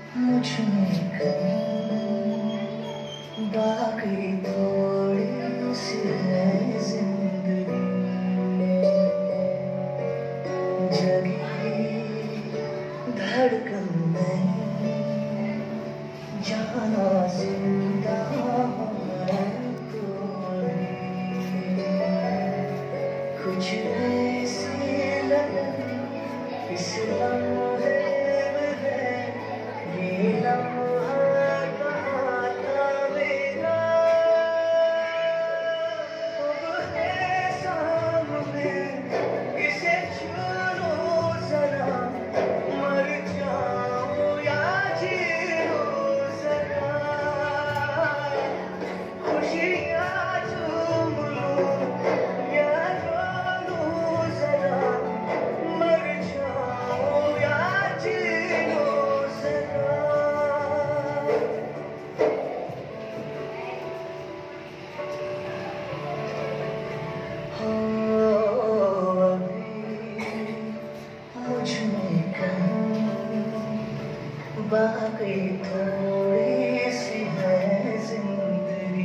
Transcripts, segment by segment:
मुझ में कहीं बाकी थोड़ी सी है जिंदगी, जगी धड़कन नहीं, जाना जिंदा है थोड़ी, कुछ ऐसी लगन इस लम्हे में है, ये लम्हा कहाँ था मेरा, अब है सामने, इसे छू लो जरा, मर जाऊं या जी लूं जरा, खुशियाँ चूम लूं या रो लूं जरा, मर जाऊं या जी लूं जरा। हो अभी मुझ में कहीं बाकी थोड़ी सी है जिंदगी।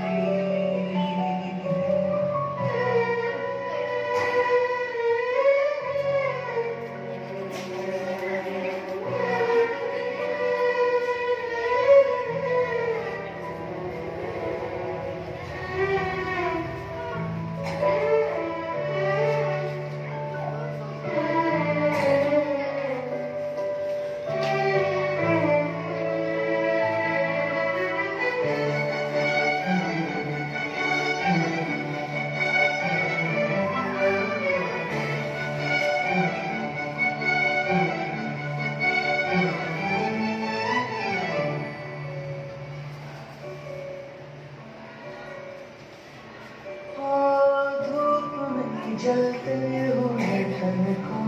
जलते हुए तन को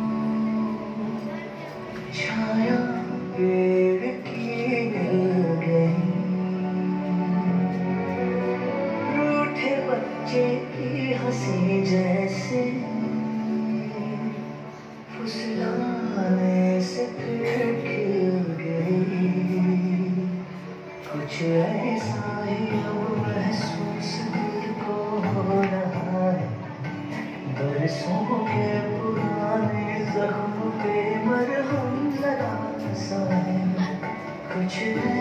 छाया पेड़ की मिल गई, रूठे बच्चे की हंसी जैसे फुसलाने से फिर खिल गई, कुछ ऐसा ही अब महसूस दिल को हो रहा है, बरसों के पुराने जख्म पे मरहम लगा सा है, कुछ